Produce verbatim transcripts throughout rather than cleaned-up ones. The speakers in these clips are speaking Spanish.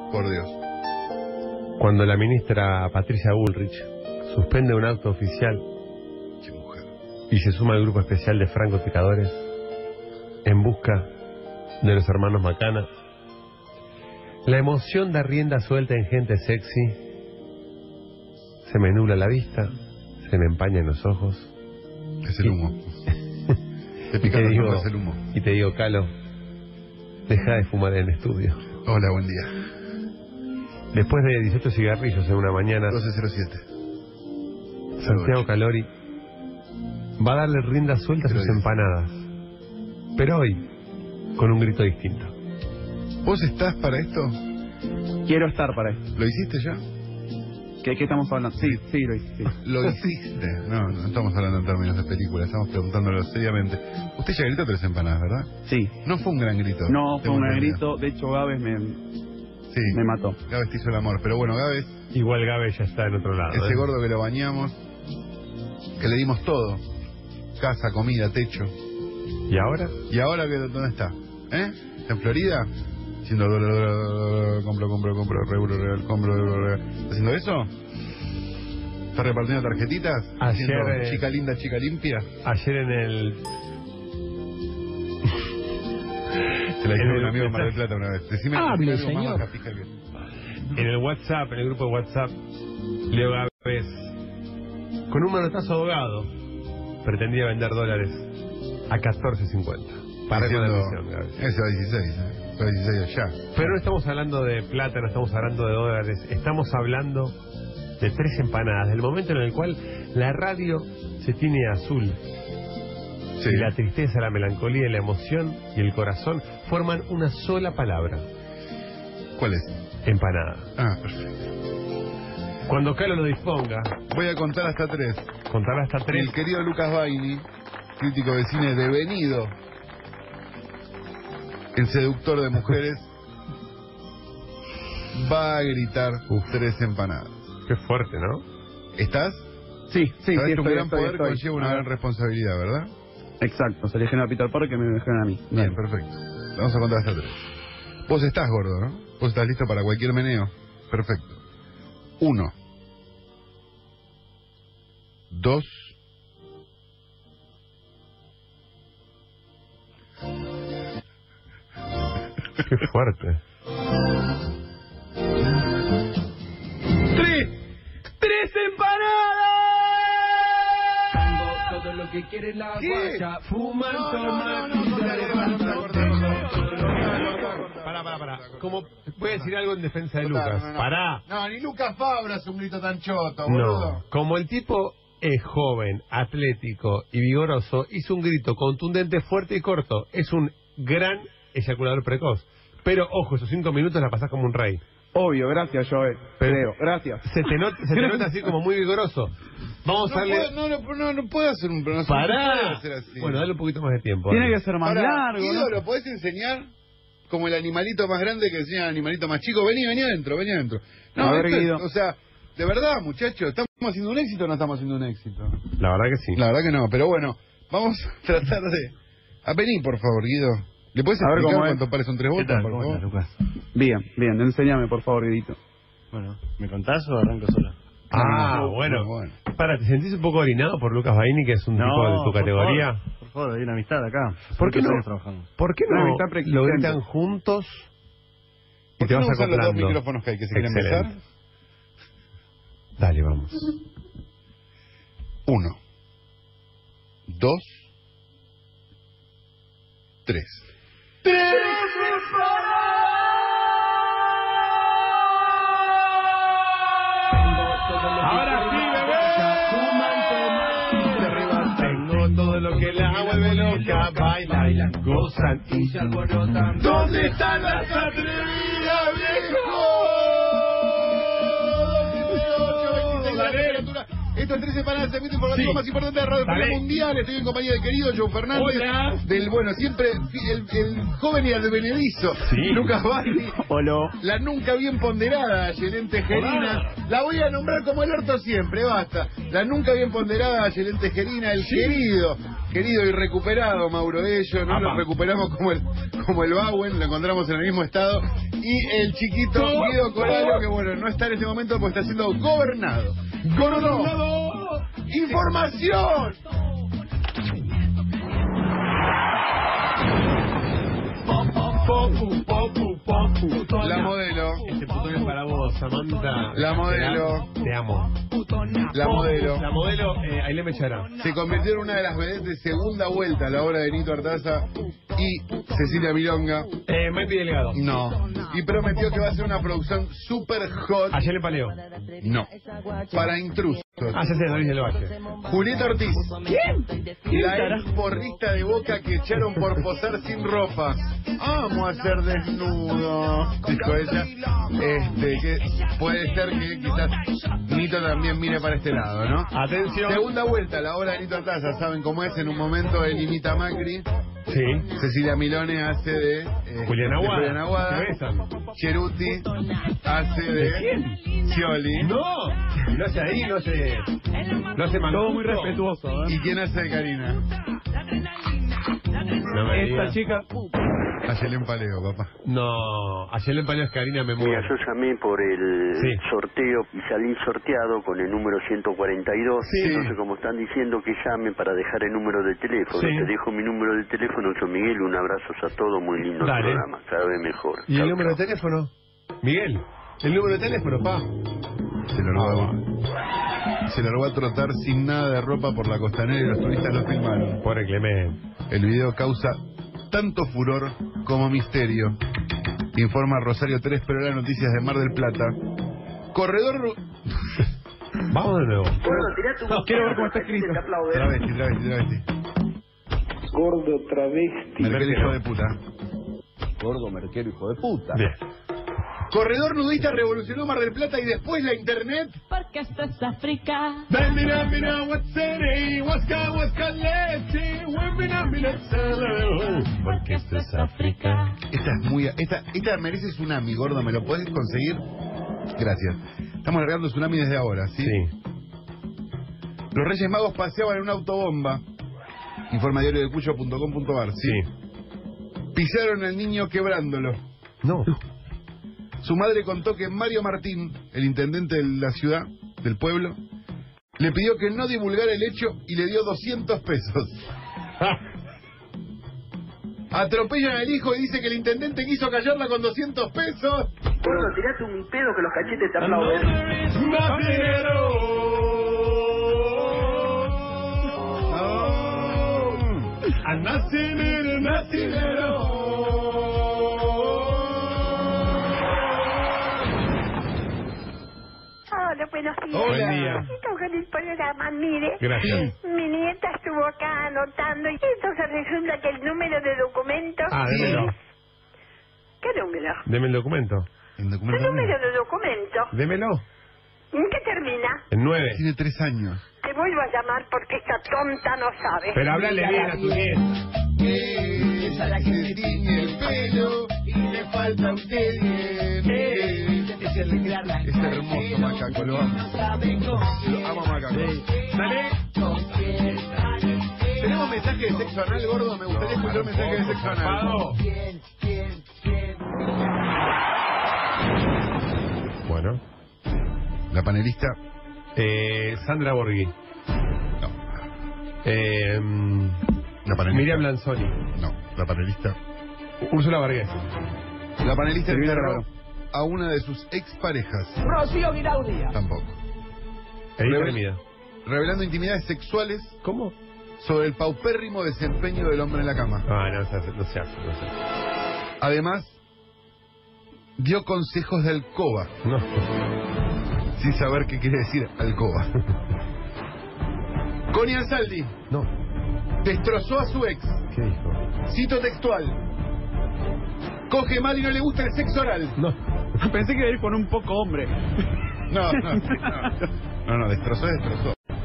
Por Dios. Cuando la ministra Patricia Bullrich suspende un acto oficial Qué mujer. y se suma al grupo especial de francotiradores en busca de los hermanos Macana, la emoción da rienda suelta en gente sexy, se me nubla la vista, se me empañan los ojos. Es el humo. Te Y pica te la digo, sombra, es el humo. y te digo, Calo, deja de fumar en el estudio. Hola, buen día. Después de dieciocho cigarrillos en una mañana, doce cero siete. Santiago Calori va a darle rienda suelta a sus empanadas, pero hoy con un grito distinto. ¿Vos estás para esto? Quiero estar para esto. ¿Lo hiciste ya? ¿Qué, qué estamos hablando? Sí, sí, lo hice. Sí. ¿Lo hiciste? No, no estamos hablando en términos de película, estamos preguntándolo seriamente. Usted ya gritó tres empanadas, ¿verdad? Sí. No fue un gran grito. No, fue tengo un gran entendido. grito. De hecho, Gávez me, Sí. me mató. Gávez te hizo el amor. Pero bueno, Gávez, Igual Gabe ya está en otro lado. ese ¿eh? gordo que lo bañamos, que le dimos todo. Casa, comida, techo. ¿Y ahora? ¿Y ahora que, dónde está? ¿Eh? ¿Está en Florida? Haciendo dólar, dólar, dólar, compro, compro, compro, euro, real, compro, euro, real. ¿Está haciendo eso? ¿Está repartiendo tarjetitas? Ayer, ¿Haciendo eh, chica linda, chica limpia? Ayer en el... Se la en dijo el- un amigo en Mar del Plata una vez. Decime Hable, algo más señor. baja, fija bien. En el WhatsApp, en el grupo de WhatsApp, Leo Gávez, con un manotazo ahogado, pretendía vender dólares a catorce cincuenta. Para con la Diciendo, misión, Gávez. ese va a dieciséis, ¿eh? Va a dieciséis allá. Pero no estamos hablando de plata, no estamos hablando de dólares, estamos hablando de tres empanadas, del momento en el cual la radio se tiene azul. Sí. Y la tristeza, la melancolía, la emoción y el corazón forman una sola palabra: ¿Cuál es? empanada. Ah, perfecto. Cuando Calo lo disponga, Voy a contar hasta tres. contará hasta tres. El querido Lucas Baini, crítico de cine devenido, el seductor de mujeres, va a gritar Uf. tres empanadas. Qué fuerte, ¿no? ¿Estás? Sí, sí, Sabes sí, que un estoy, gran estoy, poder estoy. conlleva una A gran ver. responsabilidad, ¿verdad? Exacto, se eligieron a Peter Parker que me dejaron a mí. Bien, perfecto. Vamos a contar hasta tres. Vos estás gordo, ¿no? Vos estás listo para cualquier meneo. Perfecto. Uno. Dos. Qué fuerte. ¡Tres! ¡Tres empanadas! Todo lo que quiere la ¿Qué? guacha, fuman, No, no, toman, no, no, y corta, se corta, levantan. corta, corta, corta, corta. Pará, pará, pará. Como voy a decir algo en defensa de Corta, Lucas. no, no. Pará. No, ni Lucas Fabra hace un grito tan choto, boludo. No. Como el tipo es joven, atlético y vigoroso, hizo un grito contundente, fuerte y corto. Es un gran eyaculador precoz. Pero, ojo, esos cinco minutos la pasás como un rey. Obvio, gracias, Joel. Pero- Creo, gracias. Se te, not- se te nota así como muy vigoroso. Vamos No a darle... puedo, no, no, no, no puedo hacer un pronunciamiento. No puede ¡Pará! ser así. Bueno, dale un poquito más de tiempo. Tiene dale. que ser más Pará, largo, Guido, ¿no? ¿lo podés enseñar? Como el animalito más grande que enseña al animalito más chico. Vení, vení adentro, vení adentro. A ver, esto es- Guido. o sea, de verdad, muchachos, ¿estamos haciendo un éxito o no estamos haciendo un éxito? La verdad que sí. La verdad que no, pero bueno, vamos a tratar de... A vení, por favor, Guido. ¿Le puedes A ver explicar cómo es. cuánto pares son tres voltas, por favor? Lucas? Bien, bien, enséñame, por favor, Guidito. Bueno, ¿me contás o arranco solo? Ah, No, no, bueno. no, bueno. Para, ¿te sentís un poco orinado por Lucas Baini, que es un tipo de tu por categoría? favor, Por favor, hay una amistad acá. ¿Por qué Muchos no? años trabajando. ¿Por qué Una no amistad lo preexistente. gritan juntos y ¿Por te qué no vas usan los dos acoplando? micrófonos que hay que se quieren Excelente. besar? Dale, vamos. Uno. Dos. Tres. Ahora sí, bebé. Tengo todo lo que la vuelve loca. Bailan, gozan y se alborotan. ¿Dónde están las atrevidas, viejo? Dale. Esto es trece Empanadas, el segmento informativo Sí. más importante de Radio Dale. Mundial Mundial. Estoy en compañía del querido Joe Fernández. Hola. Del, bueno, siempre el, el joven y advenedizo. Sí. Lucas Valli. Hola. La nunca bien ponderada Yelén Tejerina. La voy a nombrar como el orto siempre, basta. La nunca bien ponderada Yelén Tejerina. El querido, querido y recuperado Mauro Ello. No Apa. lo recuperamos como el, como el Bauen, lo encontramos en el mismo estado. Y el chiquito Guido Coralo, que bueno, no está en este momento porque está siendo gobernado. ¡Gobernado! ¡Información! La modelo. Este puto es para vos, Samantha. La modelo. Te amo. La modelo. La modelo, eh, Ailén Mechara. Se convirtió en una de las vedettes de segunda vuelta a la obra de Nito Artaza y Cecilia Milonga. Eh, Mati Delgado. No. Y prometió que va a ser una producción super hot. Ayer le paleo. No. Para intrusos. Ah, ya sé, Doris del Valle. Julieta Ortiz. ¿Quién? La ex porrista de Boca que echaron por posar sin ropa. Amo a ser desnudo, dijo ella. Este, que puede ser que quizás Nito también mire para este lado, ¿no? Atención. Segunda vuelta, la obra de Nito Artaza, ¿saben cómo es? En un momento él imita a Macri. Sí. Cecilia Milone hace de, eh, Julián de Aguada. Julián Aguada. Se besan. Cheruti hace de, ¿De quién? Scioli. No. Lo hace ahí, lo hace. Lo hace mal. Todo muy respetuoso, ¿eh? ¿Y quién hace de Karina? No me Esta digas. chica. A Yelén Paleo, papá. No. Ayer le paleo es Karina, me Mira, muero. yo llamé por el Sí. sorteo y salí sorteado con el número ciento cuarenta y dos. Sí. Entonces, como están diciendo que llame para dejar el número de teléfono, Sí. te dejo mi número de teléfono. Yo, Miguel, un abrazo a todos, muy lindo el Dale. programa, cada vez mejor. ¿Y Chau, el número de chau. teléfono? Miguel, el número de teléfono, pa. Se largó, a, se largó a trotar sin nada de ropa por la costanera y los turistas lo filmaron. Pobre Clemente. El video causa tanto furor como misterio. Informa Rosario tres, pero las noticias de Mar del Plata. Corredor... ru- Vamos de nuevo. No, quiero ver cómo está escrito. Travesti, travesti, travesti. Gordo travesti. Merkel, hijo de puta. Gordo merquero, hijo de puta. Bien. Corredor nudista revolucionó Mar del Plata y después la internet. Porque esto es África. Porque esto es África. Esta es muy... Esta, esta merece tsunami, gordo. ¿Me lo puedes conseguir? Gracias. Estamos largando tsunami desde ahora, ¿sí? Sí. Los Reyes Magos paseaban en una autobomba. Informa diario de cuyo punto com punto ar, ¿sí? Sí. Pisaron al niño quebrándolo. No. Su madre contó que Mario Martín, el intendente de la ciudad, del pueblo, le pidió que no divulgara el hecho y le dio doscientos pesos. Atropellan al hijo y dice que el intendente quiso callarla con doscientos pesos. Gordo, tirate un pedo que los cachetes te aplauden. Al nacinero, nacinero. Hola, buenos días. Hola. Buen día. Necesito con el programa, mire. Gracias. Mi nieta estuvo acá anotando y entonces resulta que el número de documentos... Ah, démelo. ¿Qué número? Deme el documento. El El documento número de documento. Démelo. ¿En qué termina? En nueve. tiene tres años. Te vuelvo a llamar porque esta tonta no sabe. Pero háblale bien a tu nieta. Esa la que se tiñe el pelo y le falta un diente. Es hermoso, Macaco, lo amo. Lo amo, Macaco. Dale. ¿Tenemos mensaje de sexo anal, gordo? Me gustaría escuchar mensaje de sexo anal. Zarpado. Bueno. La panelista. Eh, Sandra Borghi. No. Eh, La panelista. Miriam Lanzoni. No, la panelista. Úrsula Vargas. La panelista Silvina enterró Raro. a una de sus exparejas. Rocío Guiraudia. Tampoco. Edith Revel- Hermida. Revelando intimidades sexuales ¿Cómo? sobre el paupérrimo desempeño del hombre en la cama. Ah, no se hace, no se hace, no se hace. Además, dio consejos de alcoba, No. sin saber qué quiere decir alcoba. Connie Ansaldi No. destrozó a su ex. ¿Qué dijo? Cito textual. Coge mal y no le gusta el sexo oral. No. Pensé que iba a ir con un poco hombre. No, no, no. No, no, destrozó, destrozó.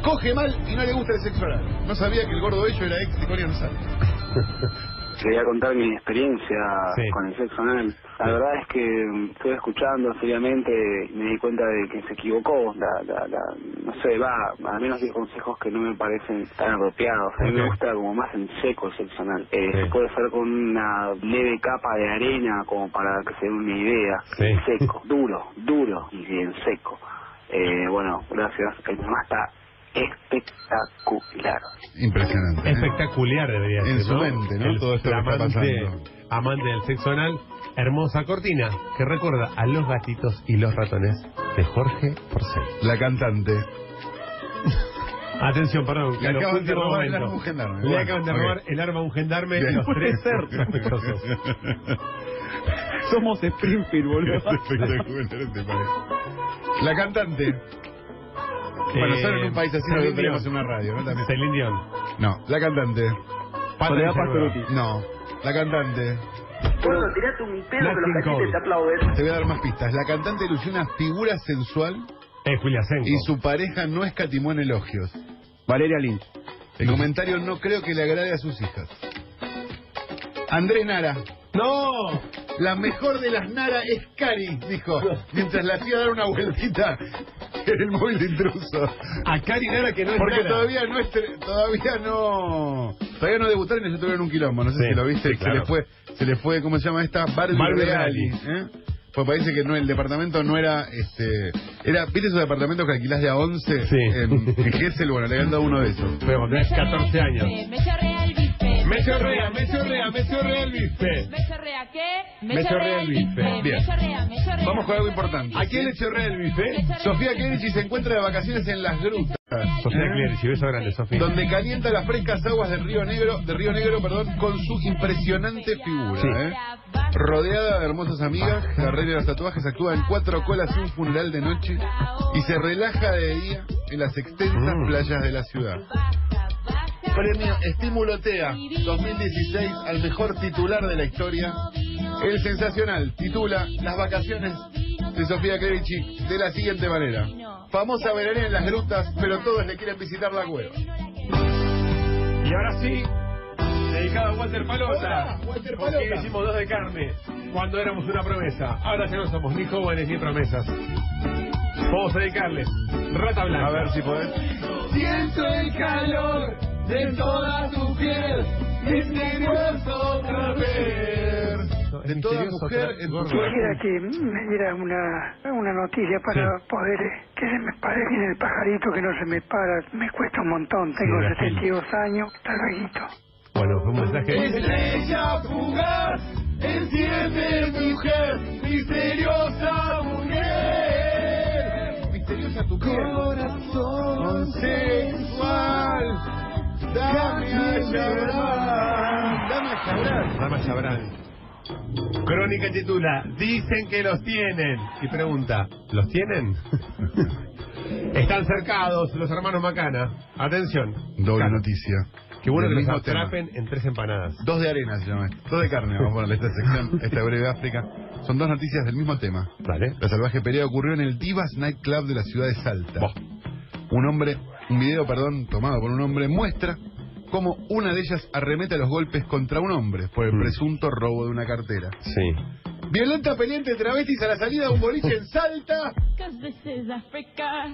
coge mal y no le gusta el sexo oral. No sabía que el gordo bello era ex de Corea González. Quería contar mi experiencia sí. con el sexo anal. La verdad es que estuve escuchando seriamente y me di cuenta de que se equivocó. La, la, la, no sé, va, al menos dio consejos que no me parecen tan apropiados. A mí okay. me gusta como más en seco el sexo anal. Eh, sí. Se puede hacer con una leve capa de arena como para que se den una idea. Sí. Seco, duro, duro y bien seco. Eh, bueno, gracias. El tema está espectacular. Impresionante. ¿eh? Espectacular debería ser, En su ¿no? mente, ¿no? El Todo esto que está amante, pasando. amante del sexo anal. Hermosa cortina que recuerda a Los gatitos y los ratones de Jorge Porcel. La cantante. Atención, perdón. Le Carlos, acaban de último robar el momento. arma a un gendarme. Le Bueno, acaban de ok. robar el arma a un gendarme. Bien. Los tres sospechosos. Somos Springfield, boludo. Es espectacular este país. La cantante. Bueno, Eh, solo en un país así no Celine lo tenemos Dion. en una radio, ¿no? También. Celine Dion. No, la cantante. Pata Soledad de Cerrudo. Pastoruti. No, la cantante. Gordo, tirate un pedo que Nat los King cachetes Cole. te aplauden. Te voy a dar más pistas. La cantante lució una figura sensual Es Julia Senko. y su pareja no escatimó en elogios. Valeria Lynch. El comentario no creo que le agrade a sus hijas. Andrés Nara. ¡No! La mejor de las Nara es Cari, dijo, mientras la hacía dar una vueltita en el móvil de intruso. A Cari Nara que no es Porque Nara. todavía no es, todavía no, todavía no debutaron y se tuvieron un quilombo. No sé Sí, si lo viste. sí, claro. Se le fue, se le fue, ¿cómo se llama esta? Barbie, Barbie Reali. ¿eh? Pues parece que no, el departamento no era, este, era, ¿viste esos departamentos que alquilás de a once? Sí. En, en Gessel, bueno, le habían dado uno de esos. Pero cuando tenés catorce años. Me chorrea el bife. Me chorrea, me chorrea, me chorrea el bife. ¿Me chorrea qué? Me chorrea el bife. Bien. Me chorrea, me chorrea. Vamos con algo importante. ¿A quién le chorrea el bife? Sofía Clerici se encuentra de vacaciones en Las Grutas. Sofía ¿eh? Clerici, beso grande, Sofía. Donde calienta las frescas aguas de Río Negro, de Río Negro, perdón, con su impresionante figura, Sí. ¿eh? Rodeada de hermosas amigas, la reina de los tatuajes actúa en cuatro colas y un funeral de noche y se relaja de día en las extensas Mm. playas de la ciudad. Premio Estímulo T E A dos mil dieciséis al mejor titular de la historia. El sensacional titula Las vacaciones de Sofía Clerici de la siguiente manera. Famosa veranea en las grutas, pero todos le quieren visitar la cueva. Y ahora sí, dedicado a Walter Palota. Hola, Walter Con Palota. quien hicimos dos de carne cuando éramos una promesa. Ahora ya no somos ni jóvenes ni promesas. Vamos a dedicarles Rata Blanca. A ver si podés. Siento el calor de toda tu piel, misterioso otra vez. De toda mujer en tu cuerpo. Quisiera que me diera una, una noticia para Sí. poder eh, que se me pare bien el pajarito, que no se me para. Me cuesta un montón. Tengo Sí, setenta y dos años. Hasta luego. Bueno, fue un mensaje. Estrella fugaz, enciende mujer, misteriosa mujer. Misteriosa tu piel. Corazón Sensual. Dame a Chabrán. Dame a Chabrán. Dama Chabrán. Crónica titula Dicen que los tienen. Y pregunta, ¿los tienen? Están cercados los hermanos Macana. Atención. Doble Claro. noticia. Qué bueno Del que los mismo tema. atrapen en tres empanadas. Dos de arena se llama esto. Dos de carne, vamos a ponerle esta sección, esta breve África. Son dos noticias del mismo tema. Vale. La salvaje pelea ocurrió en el Divas Night Club de la ciudad de Salta. Boh. Un hombre, un video, perdón, tomado por un hombre, muestra cómo una de ellas arremete a los golpes contra un hombre por el Mm. presunto robo de una cartera. Sí. Violenta pelea entre travestis a la salida de un boliche en Salta. Cause this is Africa.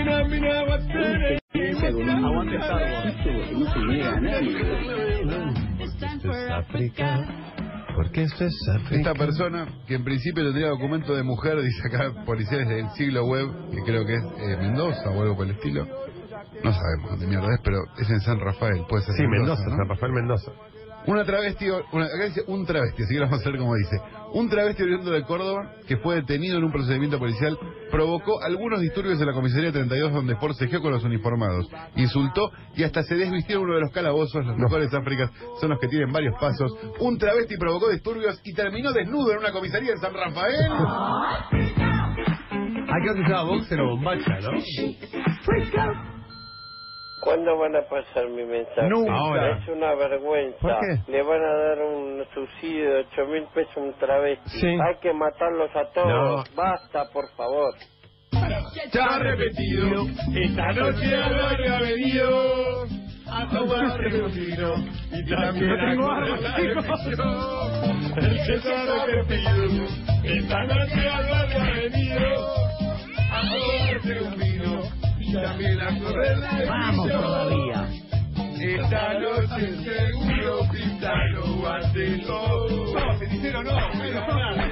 Aguante el sargo. No se niega a nadie. It's time Esto for es Africa. África. Porque esto es África. Esta persona, que en principio tendría documento de mujer, dice acá policiales del siglo web, que creo que es eh, Mendoza o algo por el estilo. No sabemos dónde mierda es, pero es en San Rafael, puede ser Sí, Mendoza, ¿no? San Rafael Mendoza. Una travesti, una, acá dice un travesti, así que vamos a ver cómo dice. Un travesti oriundo de Córdoba, que fue detenido en un procedimiento policial, provocó algunos disturbios en la comisaría treinta y dos, donde forcejeó con los uniformados, insultó y hasta se desvistió en uno de los calabozos. Los mejores Áfricas son los que tienen varios pasos. Un travesti provocó disturbios y terminó desnudo en una comisaría en San Rafael. Hay que utilizar boxer o bombacha, ¿no? ¿Cuándo van a pasar mi mensaje? Nunca. Ahora. Es una vergüenza. ¿Por qué? Le van a dar un subsidio de ocho mil pesos a un travesti. Sí. Hay que matarlos a todos. No. Basta, por favor. ya arrepentido. Esta noche al barrio ha venido a tomarse un vino y también a correr la reflexión. El que se ha arrepentido. Esta noche al barrio ha venido a tomarse un vino y también a correr la reflexión. Vamos todavía. Esta noche seguro Pintano va a hacer todo. No, cenicero no, pero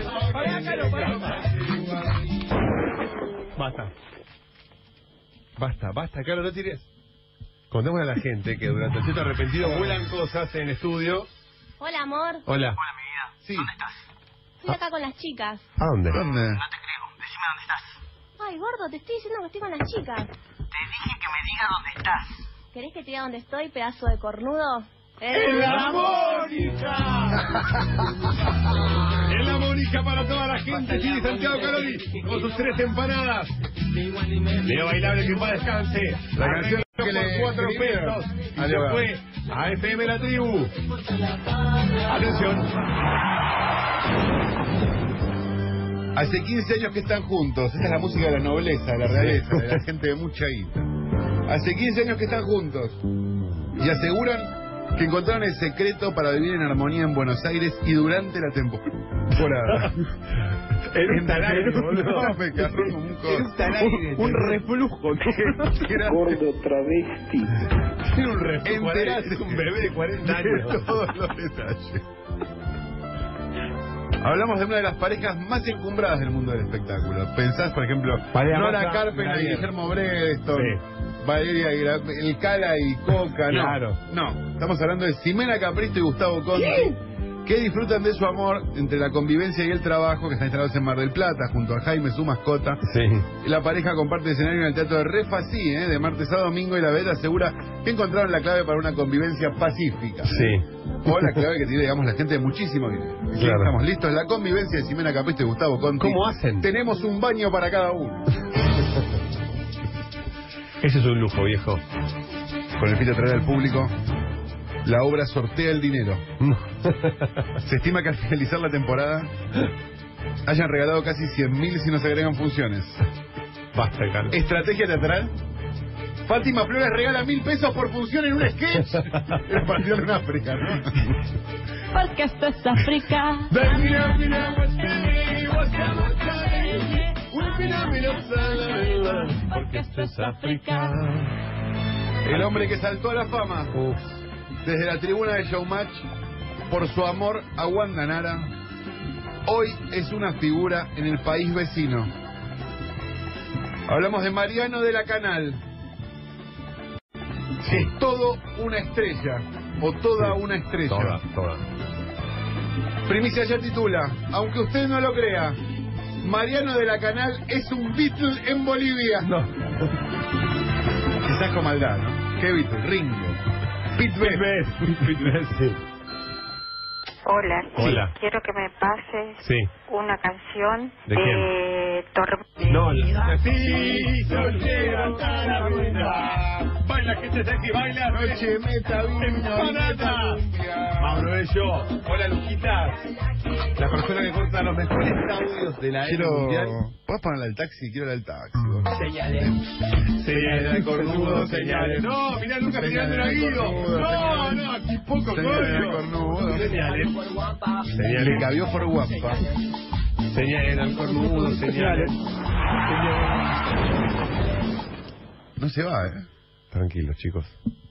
Basta. Basta, basta, claro, no tires. Contémosle a la gente que durante el siete arrepentido vuelan cosas en estudio. Hola, amor. Hola. Hola, mi vida. Sí. ¿Dónde estás? Estoy acá con las chicas. ¿A dónde? ¿Dónde? No te creo. Decime dónde estás. Ay, gordo, te estoy diciendo que estoy con las chicas. Te dije que me digas dónde estás. ¿Querés que te diga dónde estoy, pedazo de cornudo? ¡En la Mónica! ¡En la Mónica para toda la gente! Aquí de Santiago Calori, con sus tres empanadas. Leo Bailable, que va descanse. La canción que por cuatro pesos. Y se fue a F M La Tribu. Atención. Hace quince años que están juntos. Esta es la música de la nobleza, de la realeza, de la gente de mucha guita. Hace quince años que están juntos. Y aseguran que encontraron el secreto para vivir en armonía en Buenos Aires y durante la temporada. Era un talaire, boludo. Me cagó como un coso. Era un talaire. Un, un reflujo. Gordo travesti. Era un reflujo. Enterate, un bebé de cuarenta años. Todos los detalles. Hablamos de una de las parejas más encumbradas del mundo del espectáculo. Pensás, por ejemplo, Nora Carpena y Guillermo Bredeston. Sí. Valeria, el Cala y Coca, no. Claro. No, estamos hablando de Ximena Capristo y Gustavo Conti, que disfrutan de su amor entre la convivencia y el trabajo, que están instalados en Mar del Plata, junto a Jaime, su mascota. Sí. La pareja comparte escenario en el Teatro de Refasí, ¿eh? de martes a domingo, y la vedette asegura que encontraron la clave para una convivencia pacífica. Sí. O la clave que tiene, digamos, la gente de muchísimo dinero. Claro. Estamos listos, la convivencia de Ximena Capristo y Gustavo Conti. ¿Cómo hacen? Tenemos un baño para cada uno. Ese es un lujo, viejo. Con el fin de atraer al público, la obra sortea el dinero. Se estima que al finalizar la temporada hayan regalado casi cien mil si no se agregan funciones. Basta, Carlos. Estrategia teatral. Fátima Flores regala mil pesos por función en un sketch. El partido en África, ¿no? Porque esto es África. Porque esto es África. El hombre que saltó a la fama Uf. desde la tribuna de Showmatch por su amor a Wanda Nara, hoy es una figura en el país vecino. Hablamos de Mariano de la Canal. Sí. Es todo una estrella, o toda sí. una estrella. Toda, toda. Primicia ya titula, aunque usted no lo crea, Mariano de la Canal es un Beatle en Bolivia. No. Quizás con maldad, ¿no? ¿Qué Beatle? Ringo. Pete Best. Pete Best, sí. Hola, sí, Hola. quiero que me pases sí. una canción de, de Tormenta. No, la... Sí, soltera hasta la ruina. Baila, gente sexy, baila. Noche meta empanada. Mauro Bello. Hola, Luquita. La persona que corta los mejores audios de la era mundial. ¿Puedes ponerla al taxi? Quiero el taxi. Señales. Señales al cornudo, señales. No, mirá, Lucas señales al Guido. No, no, aquí poco señales al cornudo. Señales. Señales. Le cabió por guapa. Señales al cornudo, señales. No se va, ¿eh? Tranquilos, chicos.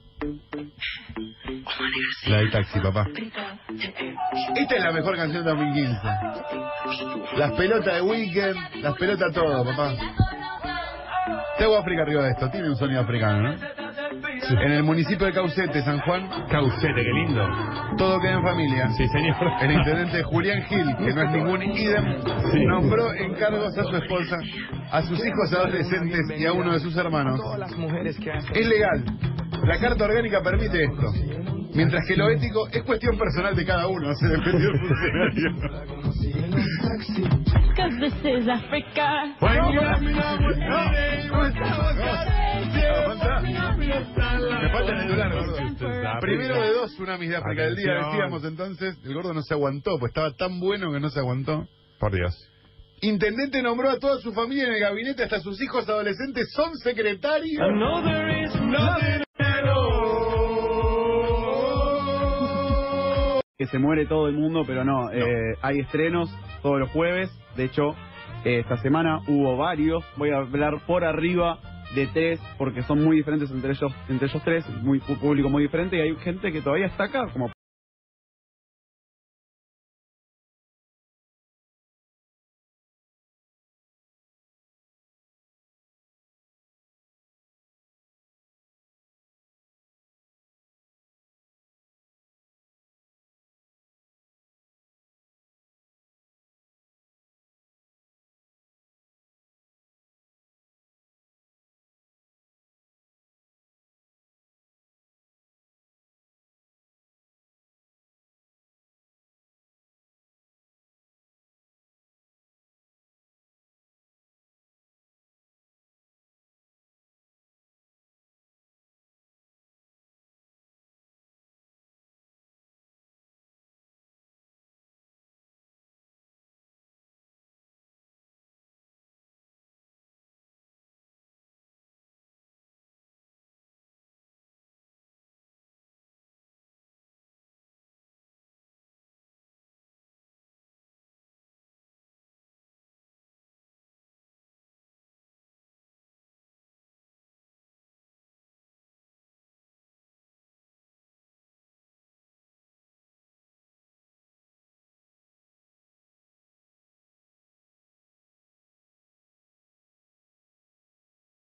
La del taxi, papá. Esta es la mejor canción de dos mil quince. Las pelotas de Weekend, las pelotas todo, papá. Tengo África arriba de esto, tiene un sonido africano, ¿no? Sí. En el municipio de Caucete, San Juan. Caucete, qué lindo. Todo queda en familia. Sí, señor. El intendente Julián Gil, que no es ningún idem, sí. nombró encargos a su esposa, a sus hijos adolescentes y a uno de sus hermanos. Es legal. La Carta Orgánica permite esto. Mientras que lo ético es cuestión personal de cada uno, se depende del funcionario. Cause this is Africa. Me falta el titular, gordo. Primero de dos tsunamis de África del día, decíamos entonces. El gordo no se aguantó, pues estaba tan bueno que no se aguantó. Por Dios. Intendente nombró a toda su familia en el gabinete, hasta sus hijos adolescentes son secretarios. Que se muere todo el mundo, pero no, no. Eh, hay estrenos todos los jueves. De hecho, eh, esta semana hubo varios. Voy a hablar por arriba de tres, porque son muy diferentes entre ellos, entre ellos tres, muy un público muy diferente, y hay gente que todavía está acá, como